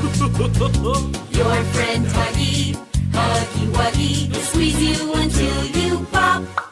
Your friend Huggy, Huggy Wuggy, will squeeze you until you pop.